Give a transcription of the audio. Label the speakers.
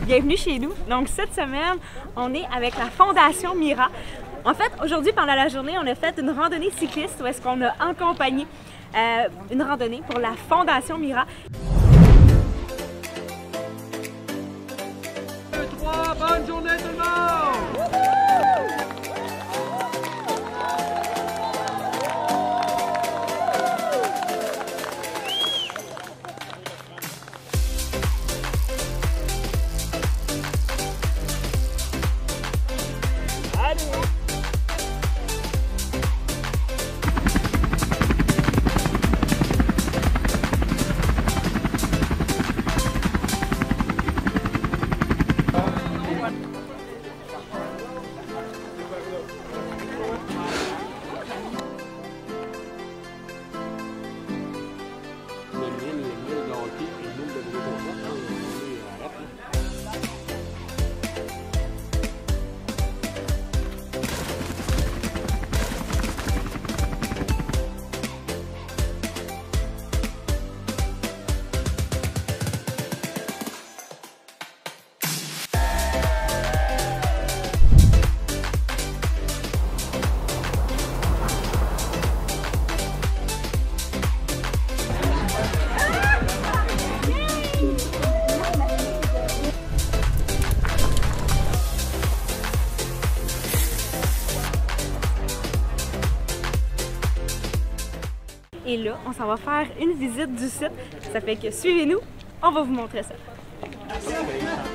Speaker 1: Bienvenue chez nous. Donc cette semaine, on est avec la Fondation Mira. En fait, aujourd'hui, pendant la journée, on a fait une randonnée cycliste où est-ce qu'on a accompagné une randonnée pour la Fondation Mira.
Speaker 2: 2, 3, bonne journée tout le monde!
Speaker 1: Et là, on s'en va faire une visite du site. Ça fait que suivez-nous, on va vous montrer ça.